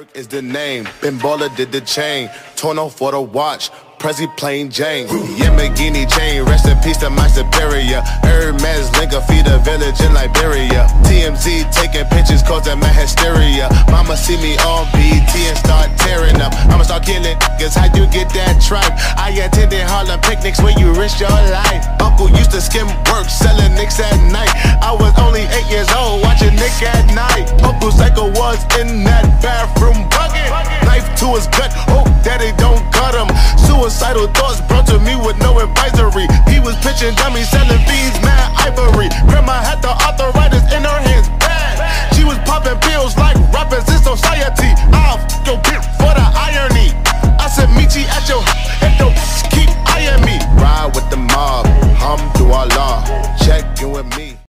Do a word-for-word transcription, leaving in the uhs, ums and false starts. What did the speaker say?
Ferg is the name. Ben Baller did the chain. Torno for the watch. Prezi plain Jane. Yamagini chain. Rest in peace to my superior. Hermes Linka feed a village in Liberia. T M Z taking pictures causing my hysteria. Mama see me on B T and start tearing up. I'ma start killing niggas. How you get that tripe? I attended Harlem picnics when you risked your life. Uncle used to skim work selling nicks at night. I was only eight years old watching Nick at night. Uncle Psycho was in that bathroom bucket. Knife to his gut, hope daddy don't cut him. Suicidal thoughts brought to me with no advisory. He was pitching dummies, selling beans